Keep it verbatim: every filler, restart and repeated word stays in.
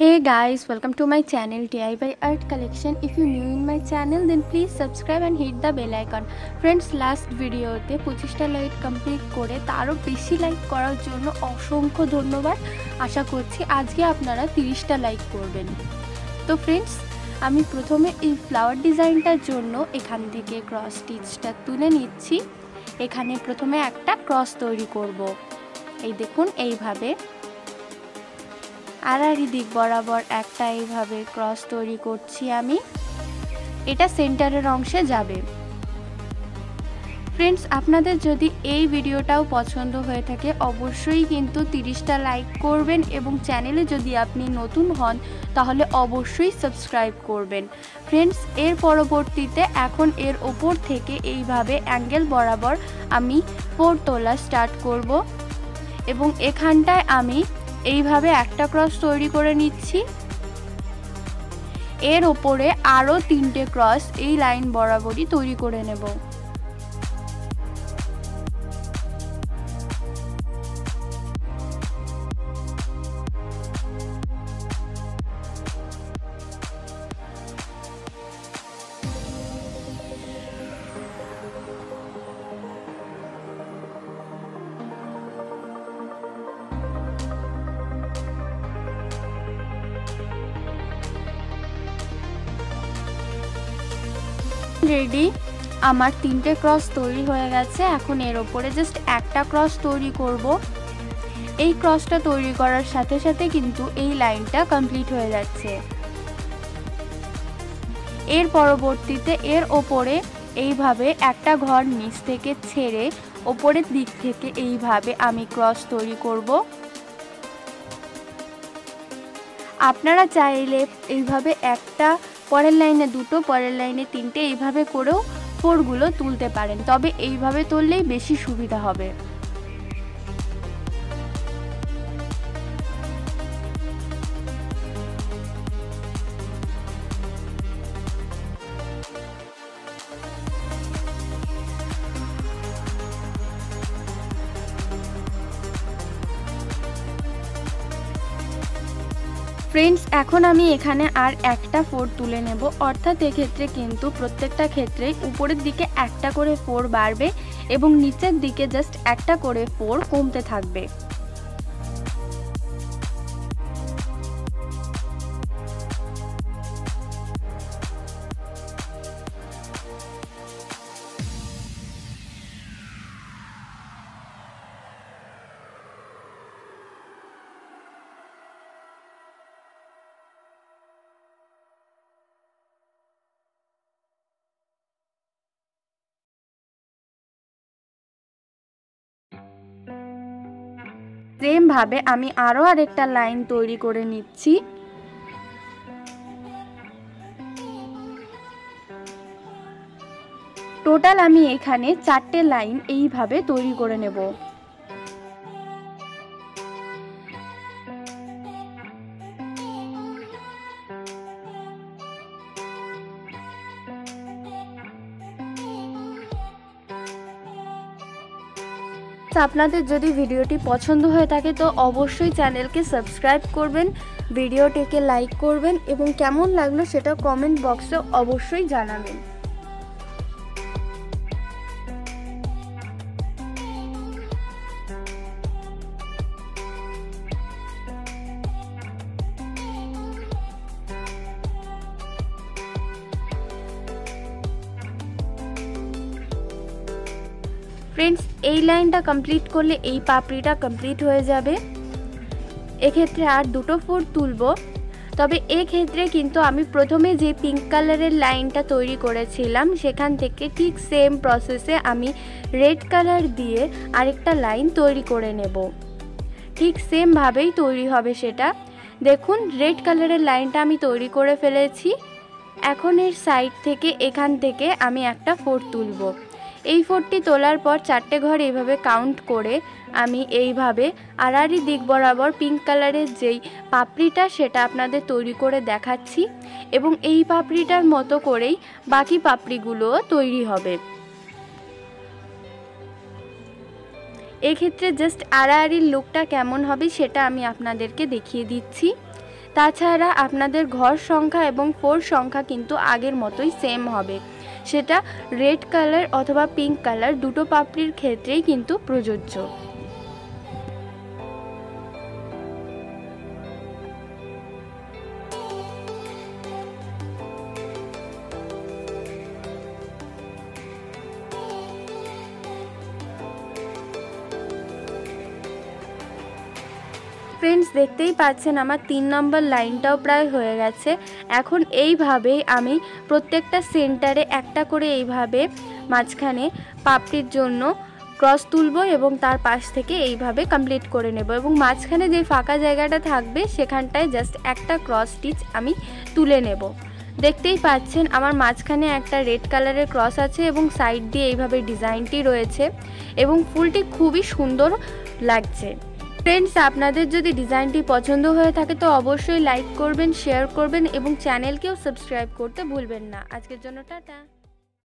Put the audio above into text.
Hey guys, welcome to my channel D I Y Art Collection. If you're new in my channel then please subscribe and hit the bell icon. Friends, last video te twenty টা like complete করে তারও বেশি like করার জন্য অসংখ্য ধন্যবাদ। আশা করছি আজকে আপনারা ত্রিশ টা লাইক করবেন। তো ফ্রেন্ডস, আমি প্রথমে এই ফ্লাওয়ার ডিজাইনটার জন্য এখান থেকে ক্রস স্টিচটা তুলে নিচ্ছি। এখানে প্রথমে একটা ক্রস তৈরি করব। এই দেখুন এইভাবে আড়াআড়ি দিক বরাবর একটা এইভাবে ক্রস তৈরি করছি আমি। এটা সেন্টারের অংশে যাবে। ফ্রেন্ডস, আপনাদের যদি এই ভিডিওটাও পছন্দ হয়ে থাকে অবশ্যই কিন্তু ত্রিশ টা লাইক করবেন এবং চ্যানেলে যদি আপনি নতুন হন তাহলে অবশ্যই সাবস্ক্রাইব করবেন। ফ্রেন্ডস, এর পরবর্তীতে এখন এর ওপর থেকে এইভাবে অ্যাঙ্গেল বরাবর আমি ফোর তোলা স্টার্ট করব এবং এখানটায় আমি এইভাবে একটা ক্রস তৈরি করে নিচ্ছি। এর উপরে আরও তিনটে ক্রস এই লাইন বরাবরই তৈরি করে নেব। রেডি, আমার তিনটে ক্রস তৈরি হয়ে গেছে। এখন এর উপরে জাস্ট একটা ক্রস তৈরি করব। এই ক্রসটা তৈরি করার সাথে সাথে কিন্তু এই লাইনটা কমপ্লিট হয়ে যাচ্ছে। এর পরবর্তীতে এর ওপরে এইভাবে একটা ঘর নিচ থেকে ছেড়ে ওপরের দিক থেকে এইভাবে আমি ক্রস তৈরি করব। আপনারা চাইলে এইভাবে একটা, পরের লাইনে দুটো, পরের লাইনে তিনটে এইভাবে করেও ফোরগুলো তুলতে পারেন, তবে এইভাবে তুললেই বেশি সুবিধা হবে। ফ্রেন্ডস, এখন আমি এখানে আর একটা ফোর তুলে নেব, অর্থাৎ এক্ষেত্রে কিন্তু প্রত্যেকটা ক্ষেত্রেই উপরের দিকে একটা করে ফোর বাড়বে এবং নিচের দিকে জাস্ট একটা করে ফোর কমতে থাকবে। সেম ভাবে আমি আরো আরেকটা লাইন তৈরি করে নিচ্ছি। টোটাল আমি এখানে চারটে লাইন এইভাবে তৈরি করে নেব। আপনাদের যদি ভিডিওটি পছন্দ হয়ে থাকে তো অবশ্যই চ্যানেলকে সাবস্ক্রাইব করবেন, ভিডিওটিকে লাইক করবেন এবং কেমন লাগলো সেটা কমেন্ট বক্সে অবশ্যই জানাবেন। ফ্রেন্ডস, এই লাইনটা কমপ্লিট করলে এই পাপড়িটা কমপ্লিট হয়ে যাবে। এক্ষেত্রে আর দুটো ফোর তুলব, তবে এক্ষেত্রে কিন্তু আমি প্রথমে যে পিঙ্ক কালারের লাইনটা তৈরি করেছিলাম সেখান থেকে ঠিক সেম প্রসেসে আমি রেড কালার দিয়ে আরেকটা লাইন তৈরি করে নেব। ঠিক সেমভাবেই তৈরি হবে সেটা। দেখুন, রেড কালারের লাইনটা আমি তৈরি করে ফেলেছি। এখন এর সাইড থেকে এখান থেকে আমি একটা ফোর তুলব। এই ফোরটি তোলার পর চারটে ঘর এইভাবে কাউন্ট করে আমি এইভাবে আড়াআড়ি দিক বরাবর পিঙ্ক কালারের যেই পাপড়িটা সেটা আপনাদের তৈরি করে দেখাচ্ছি এবং এই পাপড়িটার মতো করেই বাকি পাপড়িগুলোও তৈরি হবে। এক্ষেত্রে জাস্ট আড়াআড়ির লুকটা কেমন হবে সেটা আমি আপনাদেরকে দেখিয়ে দিচ্ছি। তাছাড়া আপনাদের ঘর সংখ্যা এবং ফোর সংখ্যা কিন্তু আগের মতোই সেম হবে, সেটা রেড কালার অথবা পিঙ্ক কালার দুটো পাপড়ির ক্ষেত্রেই কিন্তু প্রযোজ্য। ফ্রেন্ডস, দেখতেই পাচ্ছেন আমার তিন নম্বর লাইনটাও প্রায় হয়ে গেছে। এখন এইভাবেই আমি প্রত্যেকটা সেন্টারে একটা করে এইভাবে মাঝখানে পাপড়ির জন্য ক্রস তুলব এবং তার পাশ থেকে এইভাবে কমপ্লিট করে নেব এবং মাঝখানে যে ফাঁকা জায়গাটা থাকবে সেখানটায় জাস্ট একটা ক্রস স্টিচ আমি তুলে নেব। দেখতেই পাচ্ছেন আমার মাঝখানে একটা রেড কালারের ক্রস আছে এবং সাইড দিয়ে এইভাবে ডিজাইনটি রয়েছে এবং ফুলটি খুবই সুন্দর লাগছে। ফ্রেন্ডস, আপনাদের যদি ডিজাইনটি পছন্দ হয়ে থাকে তো অবশ্যই লাইক করবেন, শেয়ার করবেন এবং চ্যানেলকেও সাবস্ক্রাইব করতে ভুলবেন না। আজকের জন্য টাটা।